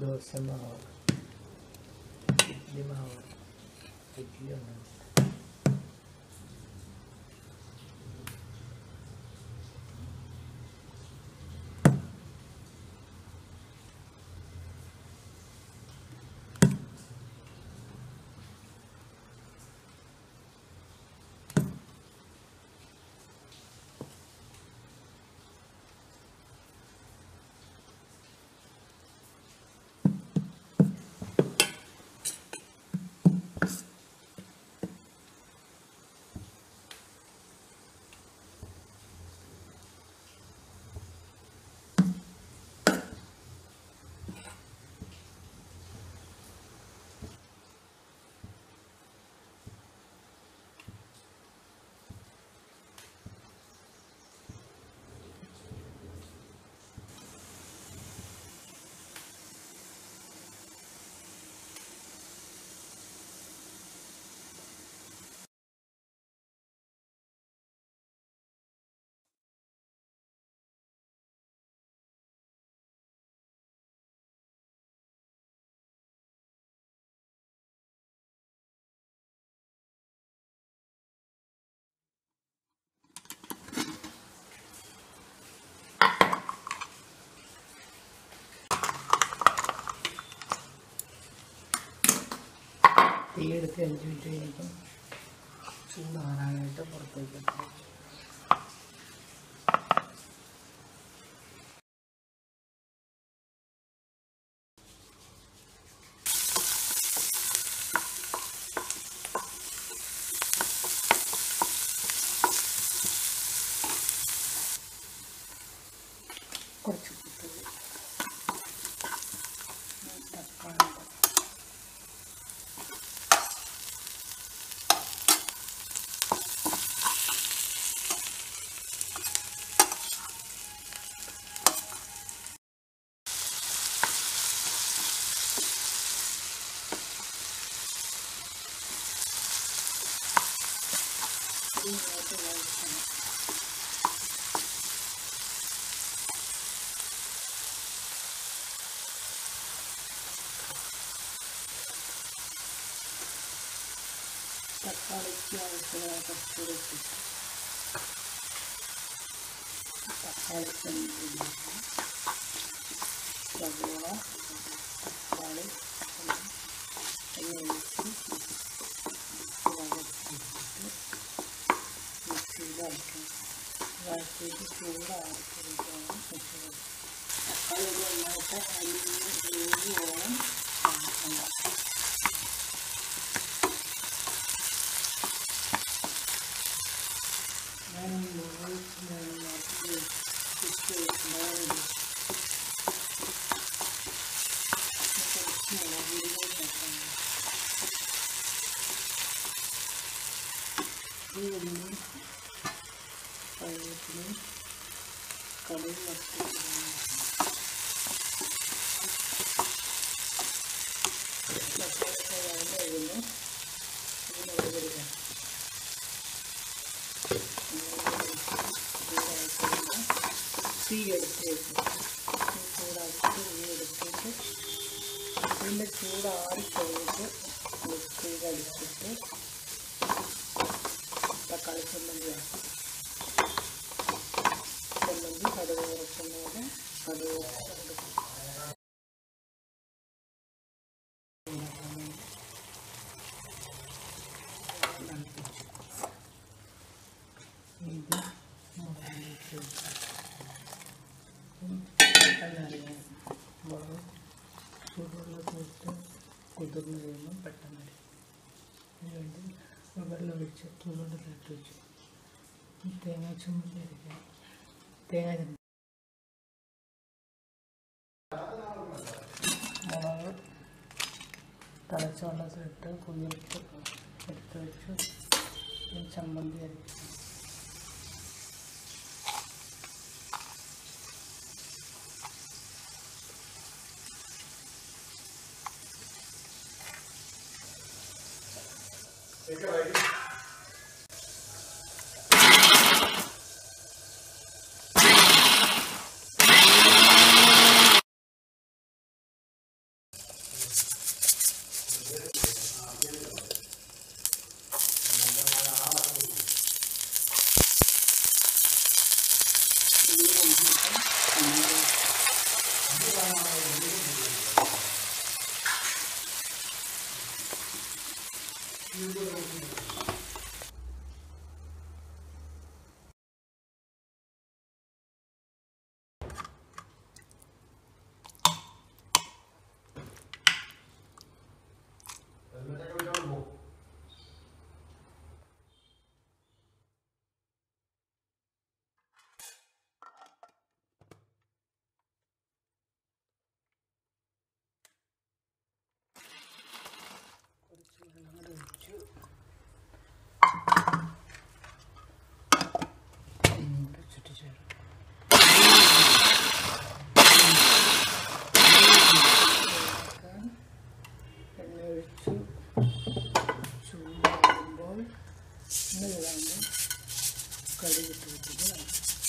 ദോശമാവ്, ഇഡ്ഡലി മാവ്, ഇഡ്ഡലി ഉണ്ടാകും. തീയെടുത്ത് 5 മിനിറ്റ് കഴിയുമ്പോൾ ചൂടാറാനായിട്ട് പുറത്തേക്ക് വെക്കാം. കുറച്ച് തക്കാളി തക്കാളിക്ക് ആവശ്യമായ കുറച്ചുകൂടി ഇട്ടിട്ട് തക്കാളി സവോള തക്കാളി ഒഴിച്ച് മിക്സിയിൽ അരക്കണം. വഴറ്റിയിട്ട് ചൂടാറിക്കൊടുക്കണം. തക്കാളി നന്നായിട്ട് വേവിയോളം ഉണ്ടാക്കാം. കടുക് തീ എടുത്ത് വെക്കും. ചൂടാക്കി തീ എടുത്തിട്ട് പിന്നെ ചൂടാറിക്കഴിഞ്ഞിട്ട് മിക്സിയിൽ അടിച്ചിട്ട് തക്കാളി ചമ്മന്തിയാക്കും. ചമ്മന്തി കടുക് വറുക്കുന്നതിന് കടുക് വറുത്തെടുക്കും. ഇത് മുളകിലേക്ക് പെട്ടെന്നറിയാം. മുളക് ചൂടുവെള്ളത്തിലിട്ട് കുതിർന്ന് കഴിയുമ്പം പെട്ടെന്നറിയാം. അതിനുവേണ്ടി വെള്ളം ഒഴിച്ച് ചൂടുവെള്ളത്തിലിട്ട് വെച്ചു. തേങ്ങ ചമ്മന്തി അരയ്ക്കാം. തേങ്ങ മുളക് തിളച്ച വെള്ളത്തിലിട്ട് കുതിർത്ത് എടുത്ത് വെച്ചു. ചമ്മന്തി അരയ്ക്കും. ചൂടാകുമ്പോൾ കടുകിട്ട് വെച്ചിട്ട്